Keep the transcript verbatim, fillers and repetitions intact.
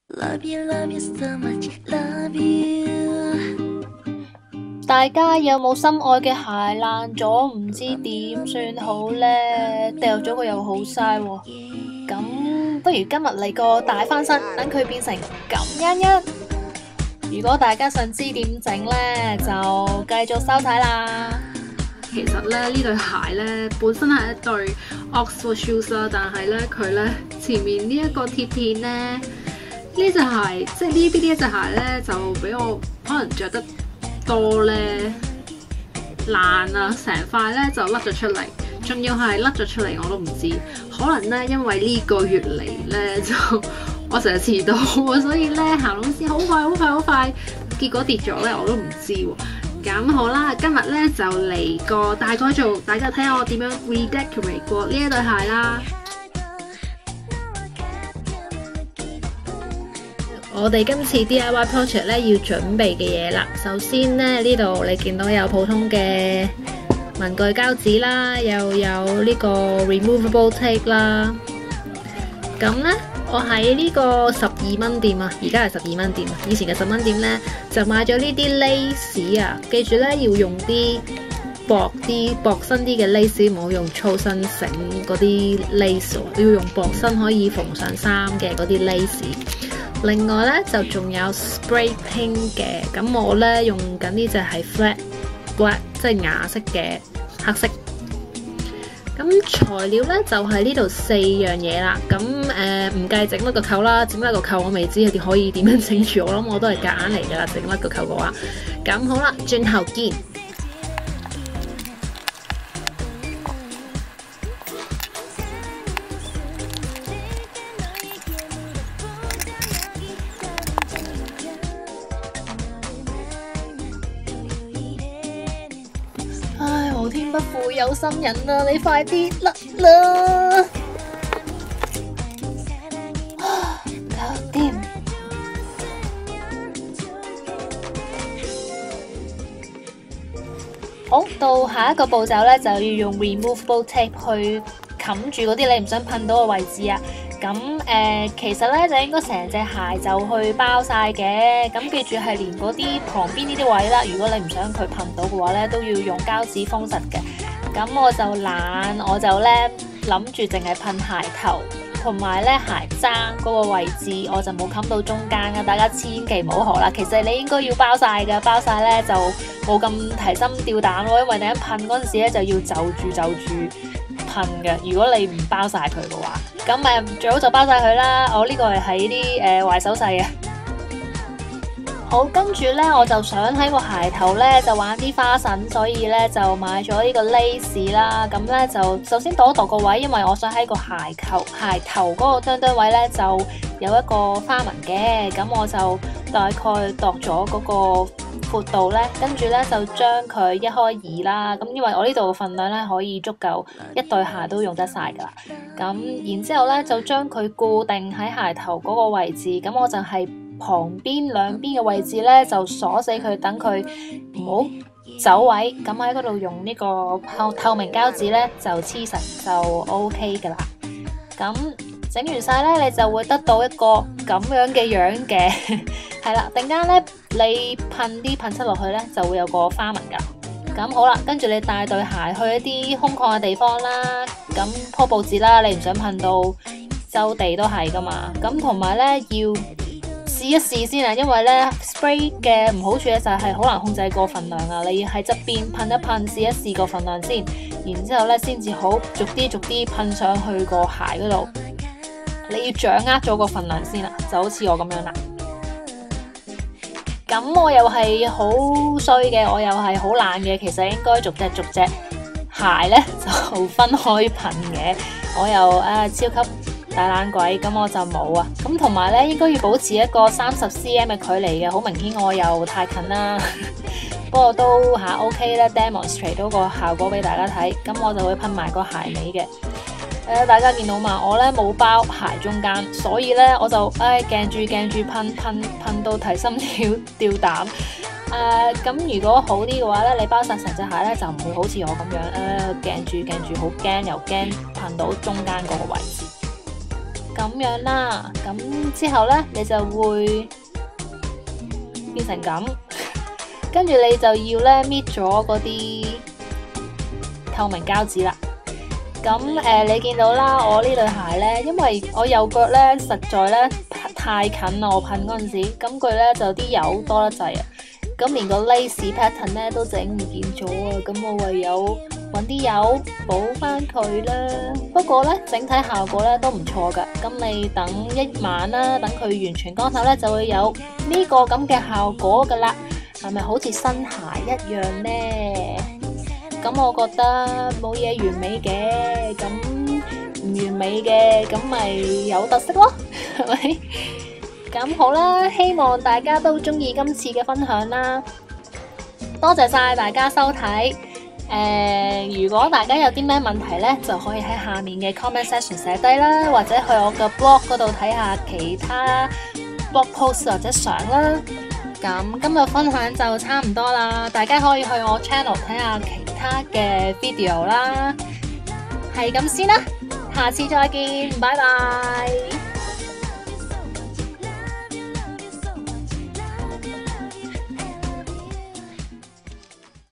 Love you, love you so much, love you。 大家有冇心愛嘅鞋爛咗，唔知點算好呢？掉咗佢又好嘥喎。咁不如今日嚟個大翻身，等佢變成咁欣欣。如果大家想知點整呢，就繼續收睇啦。 其實咧呢對鞋咧本身係一對 Oxford shoes 啦，但係咧佢咧前面呢一個貼片咧，呢隻鞋即係呢邊呢一隻鞋咧就俾我可能着得多咧爛啊，成塊咧就甩咗出嚟，仲要係甩咗出嚟我都唔知，可能咧因為呢個月嚟咧就我成日遲到啊，所以咧行路先好快好快好快，結果跌咗咧我都唔知喎。咁好啦，今日咧就嚟個大改造，大家睇下我點樣 redecorate 過呢一對鞋啦。我哋今次 D I Y project 咧要準備嘅嘢啦，首先咧呢度你見到有普通嘅文具膠紙啦，又有呢個 removable tape 啦。咁咧我喺呢個十二蚊店啊，而家係十二蚊店啊，以前嘅十蚊店咧就買咗呢啲 lace 啊，記住咧要用啲薄啲、薄身啲嘅 lace， 唔好用粗身繩嗰啲 lace， 要用薄身可以縫上衫嘅嗰啲 lace。另外咧就仲有 spray paint 嘅，咁我咧用緊呢隻係 flat black， 即係啞色嘅黑色。咁材料咧就係呢度四樣嘢啦，咁誒唔計整甩個扣啦，整甩個扣我未知佢哋可以點樣整住，我諗我都係夾硬嚟噶啦，整甩個扣嘅話。咁好啦，轉頭見。 唉，無天不負有心人啊！你快啲甩啦！搞掂。好，到下一個步驟咧，就要用 removable tape 去冚住嗰啲你唔想噴到嘅位置啊。咁誒、呃，其實咧就應該成隻鞋就去包晒嘅。咁記住係連嗰啲旁邊呢啲位啦，如果你唔想佢噴到嘅話咧，都要用膠紙封實嘅。咁我就懶，我就咧諗住淨係噴鞋頭同埋咧鞋踭嗰個位置，我就冇冚到中間嘅。大家千祈唔好學啦，其實你應該要包晒嘅，包晒咧就冇咁提心吊膽咯，因為你一噴嗰陣時咧就要就住就住噴嘅。如果你唔包晒佢嘅話，咁誒最好就包晒佢啦。我呢個係喺啲誒壞手勢嘅。好，跟住咧我就想喺個鞋頭咧就玩啲花臣，所以咧就買咗呢個 lace 啦。咁咧就首先度一度個位，因為我想喺個鞋球鞋頭嗰個墩墩位咧就有一個花紋嘅。咁我就大概度咗嗰個闊度咧，跟住咧就將佢一開二啦。咁因為我呢度嘅份量咧可以足夠一對鞋都用得晒噶啦。咁然之後咧就將佢固定喺鞋頭嗰個位置。咁我就係、是。旁邊兩邊嘅位置咧就鎖死佢，等佢唔好走位。咁喺嗰度用呢個透透明膠紙咧就黐實就 O K 噶啦。咁整完晒咧，你就會得到一個咁樣嘅樣嘅，係啦。突然間咧，你噴啲噴漆落去咧，就會有個花紋噶。咁好啦，跟住你帶對鞋去一啲空曠嘅地方啦。咁鋪報紙啦，你唔想噴到周地都係噶嘛。咁同埋咧要試一試先啊，因為咧 spray 嘅唔好處咧就係好難控制個份量啊。你要喺側邊噴一噴，試一試個份量先，然之後咧先至好逐啲逐啲噴上去個鞋嗰度。你要掌握咗個份量先啦，就好似我咁樣啦。咁我又係好衰嘅，我又係好懶嘅。其實應該逐隻逐隻鞋咧就分開噴嘅。我又啊超級大懶鬼，咁我就冇啊。咁同埋咧，應該要保持一個三十 cm 嘅距離嘅。好明顯我又太近啦，不過都吓 OK 啦 ，demonstrate 到個效果俾大家睇。咁我就會噴埋個鞋尾嘅。誒、呃，大家見到嘛？我咧冇包鞋中間，所以咧我就誒鏡住鏡住噴噴噴到提心吊吊膽。誒、呃，咁如果好啲嘅話咧，你包晒成隻鞋咧，就唔會好似我咁樣誒鏡住鏡住，好驚又驚噴到中間嗰個位置。 咁樣啦。咁之後呢，你就會變成咁，跟住你就要呢搣咗嗰啲透明膠紙啦。咁誒、呃，你見到啦，我呢對鞋呢，因為我右腳呢實在呢太近啦，我噴嗰陣時，咁佢呢就啲油多得滯啊，咁連個 lace pattern 呢都整唔見咗啊，咁我唯有揾啲油補翻佢啦。不過呢，整體效果呢都唔錯噶。咁你等一晚啦，等佢完全乾透呢，就會有呢個咁嘅效果噶啦。係咪好似新鞋一樣呢？咁我覺得冇嘢完美嘅，咁唔完美嘅，咁咪有特色咯，係咪？咁好啦，希望大家都中意今次嘅分享啦。多謝晒大家收睇。誒、呃，如果大家有啲咩問題呢，就可以喺下面嘅 comment section 寫低啦，或者去我嘅 blog 嗰度睇下其他 blog post 或者相啦。咁今日分享就差唔多啦，大家可以去我 channel 睇下其他嘅 video 啦。係咁先啦，下次再見，拜拜。